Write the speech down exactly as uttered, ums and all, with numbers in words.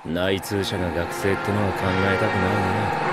内通者が学生ってのは考えたくないね。